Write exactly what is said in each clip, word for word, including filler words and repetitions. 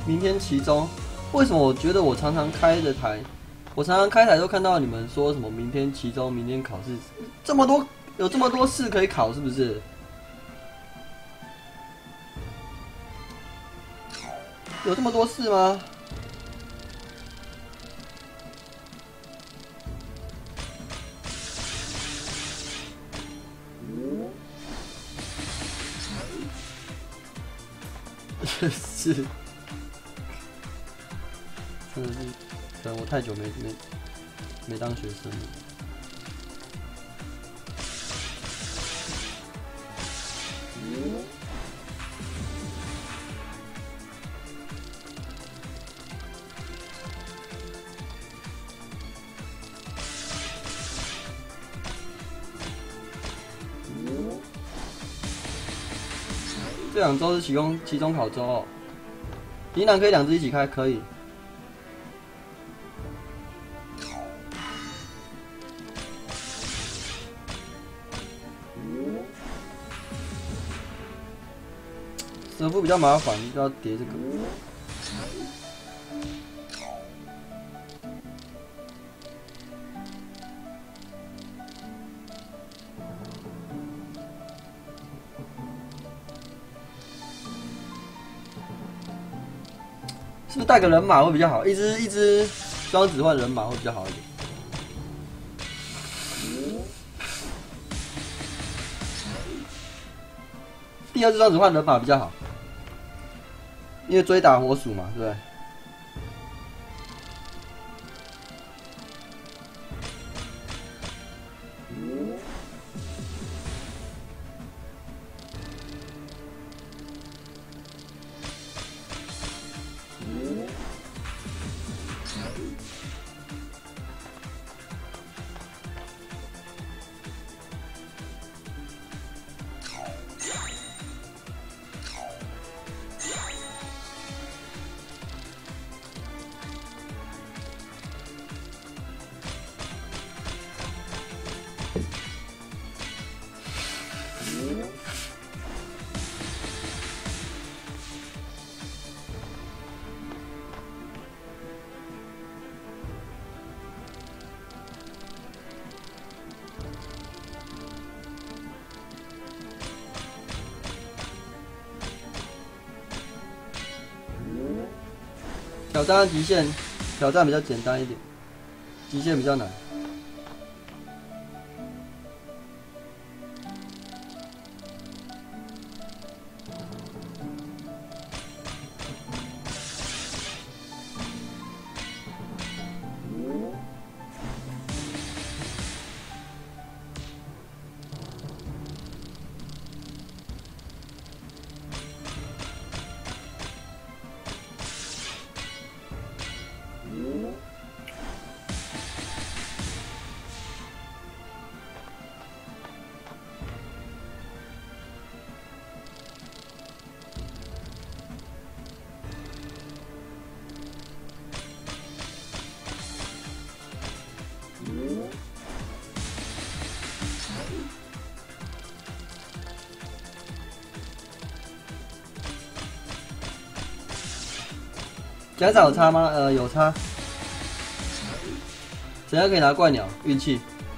明天期中，为什么我觉得我常常开的台，我常常开台都看到你们说什么明天期中、明天考试，这么多有这么多试可以考，是不是？有这么多事吗？是，真的是，可能我太久没没没当学生了。这两周是期中期中考周哦，宜南可以两只一起开，可以。蛇夫比较麻烦，就要叠这个。是不是带个人马会比较好？一只一只双子换人马会比较好一点。第二只双子换人马比较好，因为追打火鼠嘛，对不对？挑战极限，挑战比较简单一点，极限比较难。奖赏有差吗？呃，有差。怎样可以拿怪鸟？运气。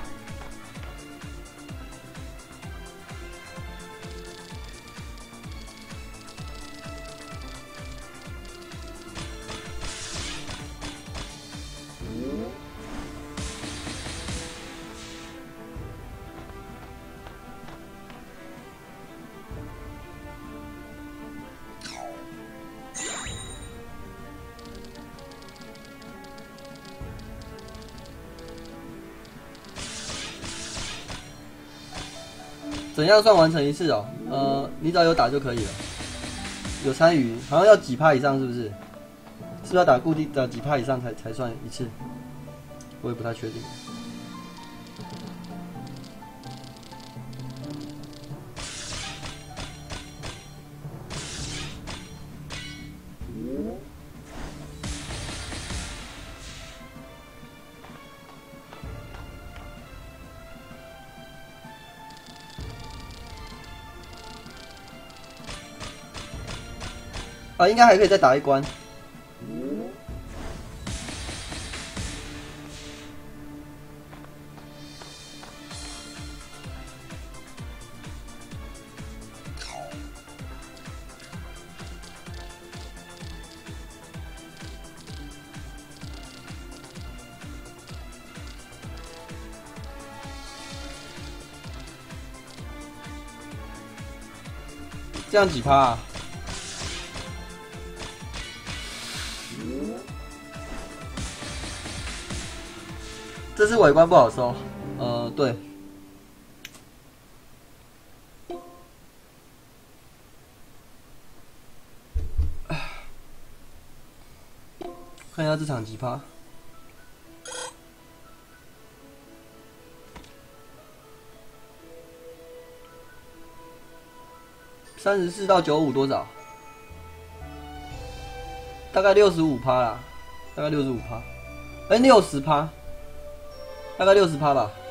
怎样算完成一次哦？呃，你只要有打就可以了，有参与，好像要几趴以上，是不是？是不是要打固定的几趴以上才才算一次？我也不太确定。啊，应该还可以再打一关， 这样几趴啊？这次尾关不好收，呃，对。看一下这场几趴。三十四到九五多少？大概六十五趴啦，大概六十五趴，哎，六十趴，大概六十趴吧。